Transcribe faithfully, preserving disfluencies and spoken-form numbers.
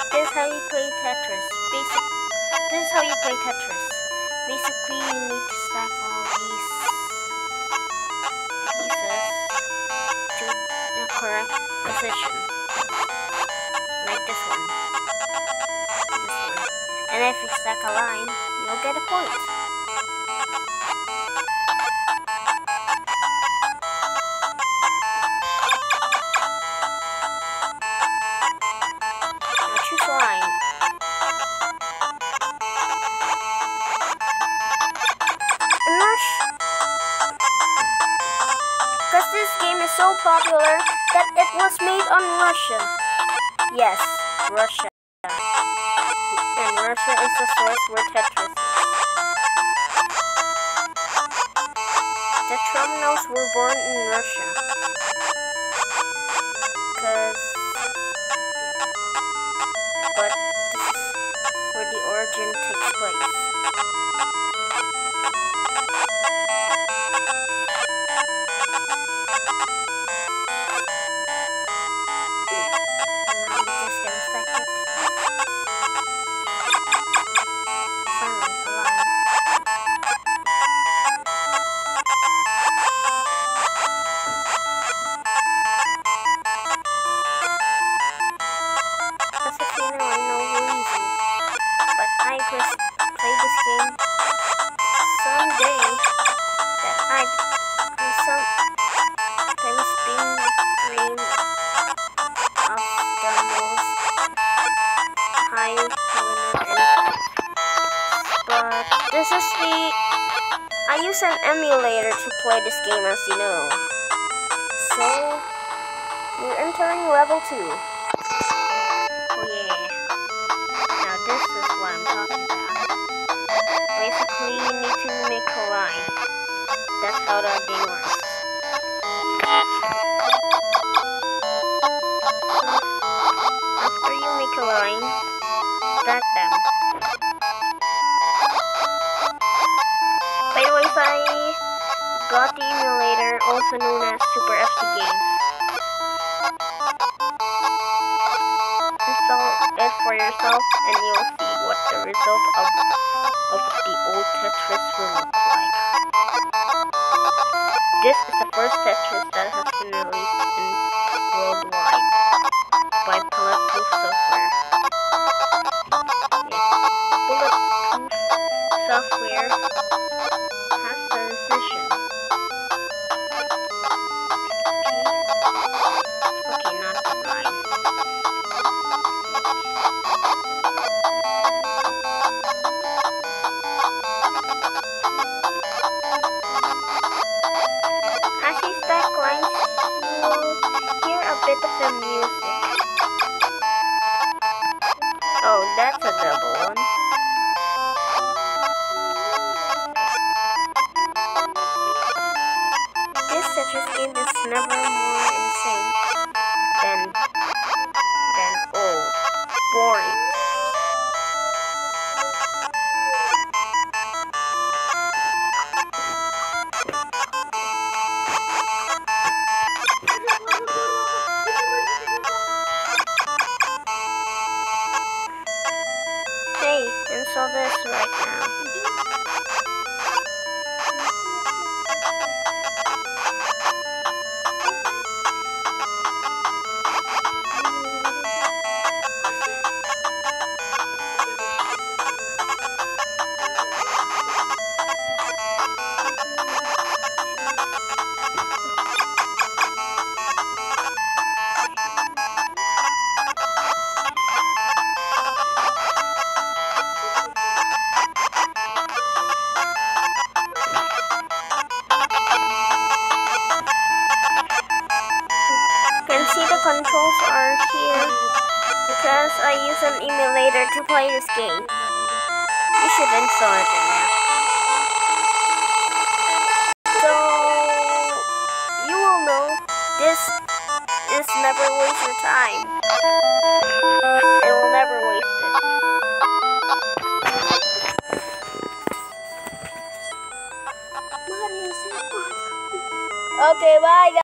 This is how you play Tetris. Basic. This is how you play Tetris. Basically, you need to stack all these pieces to the correct position, like this one, this one. And if you stack a line, you'll get a point. Line. And Rush, because this game is so popular that it was made on Russia. Yes, Russia. And Russia is the source where Tetris is. The Terminals were born in Russia. Because but this is where the origin takes place. And now I'm just gonna stack it. Finally, a line. As if you know, I know we're easy. But I just play this game someday that I I sometimes been dream of the most high winner and but this is the I use an emulator to play this game, as you know. So we're entering level two. Oh yeah. Now this is what I'm talking about. Basically, you need to make a line. That's how that game works. After you make a line, stack them. By the way, I got the emulator, also known as Super F C Games. Install it for yourself and you'll see what the result of, of the old Tetris will look like. This is the first Tetris that has been released in worldwide by Bulletproof Software. Yes, Bulletproof Software has the decision. Okay, okay, not the line. As you stack lines, you'll hear a bit of the music. Oh, that's a double one. This Tetris game is never more insane than, than old, boring. Hey, install this right now. Controls are here because I use an emulator to play this game. You should install it in there. So you will know this is never waste your time. It will never waste it. Okay, bye guys.